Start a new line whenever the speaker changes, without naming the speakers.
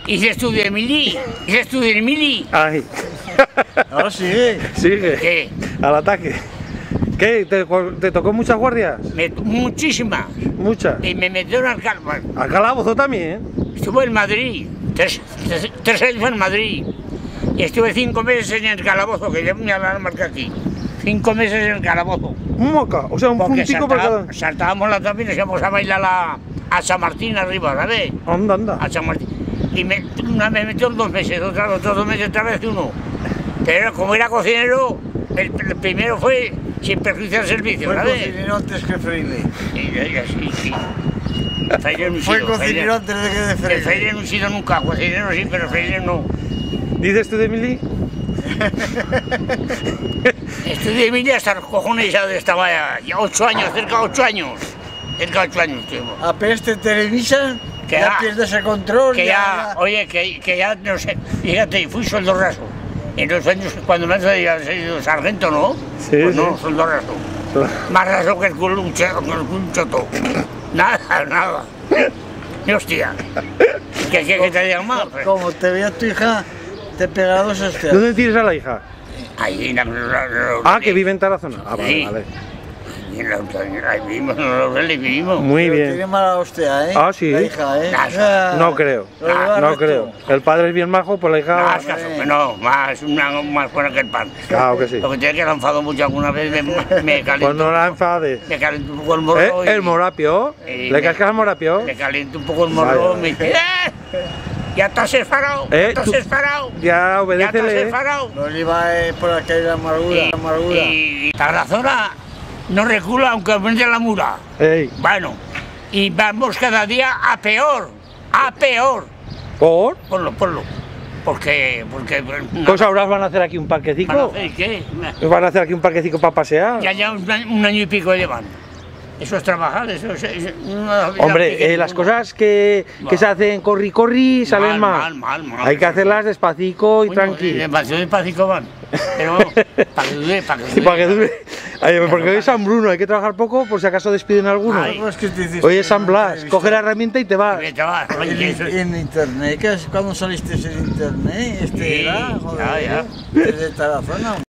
Hice estudio de mili. Hice estudio de mili.
Ay.
Ahora sigue.
Sigue.
¿Qué?
Al ataque. ¿Qué? ¿Te tocó muchas guardias?
Muchísimas.
Muchas.
Y me metieron al calabozo.
Al calabozo también.
Estuve en Madrid. Tres años en Madrid. Y estuve 5 meses en el calabozo, que ya me la marca aquí. 5 meses en el calabozo.
Un moca, o sea, un
Porque
puntico para cada...
saltábamos la tabla y nos íbamos a bailar a San Martín arriba, ¿sabes?
Anda, anda.
A San Martín. Y una me metió 2 meses, otros 2 meses otra vez uno. Pero como era cocinero, el primero fue sin perjuicio del servicio,
Fue
¿sabes?
cocinero antes que fraile.
Y así, sí. Fraile no he
Fue
sido,
cocinero antes de que de
el
fraile.
fraile no he sido nunca, cocinero sí, pero fraile no.
¿Dices tú de Mili?
Estudié Emilia hasta los cojones ya estaba ya 8 años, cerca de 8 años. Cerca de 8 años estuvimos.
Apenas te televisan,
Que
ya
ya-
pierdes el control.
Que ya, oye, que ya, no sé, fíjate, fui sueldo raso. En los años, cuando me han salido sargento, ¿no?
Sí,
Pues
sí.
no, sueldo raso. Más raso que el culo un choto. Nada, nada. Y hostia. Que te digan más.
Como te vea tu hija, te pegará 2 hostias.
¿Dónde tienes a la hija?
Ahí en
Ah, que vive en Tarazona. Ah, vale,
Sí.
vale.
Ahí vivimos, en los laureles vivimos.
Muy
Pero tiene
bien.
mala hostia, ¿eh?
Ah, sí.
La hija, ¿eh?
Nada.
No creo.
Lo lleva
No
recto.
creo. El padre es bien majo, pues la hija...
Más caso, no, más buena que el pan.
Claro que sí.
Lo que tiene que la enfado mucho alguna vez, me caliento.
Pues no la enfades.
Me caliento un poco el morro. y
El morapio.
y
¿Le
me-
cascas al morapio?
Me caliento un poco el morro
Vaya.
y me dice, ya estás esfarado, ya estás
tú-
esfarado,
Ya
ya estás
obedécele.
esfarado.
Lo lleva por la calle de amargura, amargura.
Y Tarazona no recula aunque aumente la mura.
Ey.
Bueno, y vamos cada día a peor, a peor.
¿Por?
Ponlo. Porque
Pues ahora os van a hacer aquí un parquecico.
¿Qué?
Os van a hacer aquí un parquecico para pasear.
Ya un año y pico llevan. Eso es trabajar, eso es una vida
Hombre,
pequeña,
las
uno.
cosas que se hacen corri salen mal.
Mal.
Hay que hacerlas despacito y
Bueno,
tranquilo.
despacito van. Pero para que dure, para que dure.
Para que dure. Ay, porque hoy es San Bruno, hay que trabajar poco por si acaso despiden a alguno.
Ay.
¿Cómo es que te hiciste
Hoy es San
una
Blas,
entrevista?
coge la herramienta y te vas.
Vete, va, oye,
En,
eso-
en internet, ¿qué es cuando saliste en internet?
Sí,
Era,
ya.
desde Tarazona.